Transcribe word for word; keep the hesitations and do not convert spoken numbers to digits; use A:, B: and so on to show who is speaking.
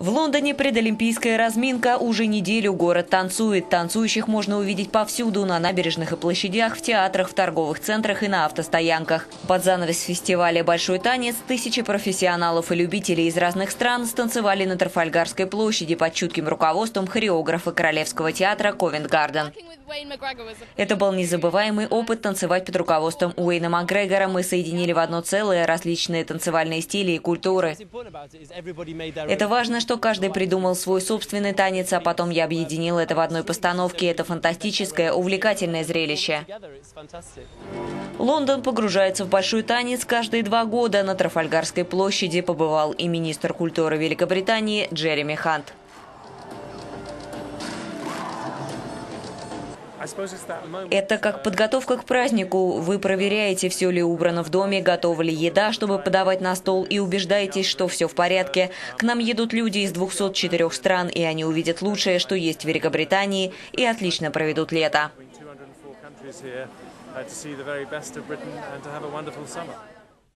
A: В Лондоне предолимпийская разминка. Уже неделю город танцует. Танцующих можно увидеть повсюду – на набережных и площадях, в театрах, в торговых центрах и на автостоянках. Под занавес фестиваля «Большой танец» тысячи профессионалов и любителей из разных стран станцевали на Трафальгарской площади под чутким руководством хореографа Королевского театра Ковент-Гарден. Это был незабываемый опыт танцевать под руководством Уэйна Макгрегора. Мы соединили в одно целое различные танцевальные стили и культуры. Это важно, что каждый придумал свой собственный танец, а потом я объединил это в одной постановке. Это фантастическое, увлекательное зрелище. Лондон погружается в большой танец каждые два года. На Трафальгарской площади побывал и министр культуры Великобритании Джереми Хант. Это как подготовка к празднику. Вы проверяете, все ли убрано в доме, готова ли еда, чтобы подавать на стол, и убеждаетесь, что все в порядке. К нам едут люди из двухсот четырёх стран, и они увидят лучшее, что есть в Великобритании, и отлично проведут лето.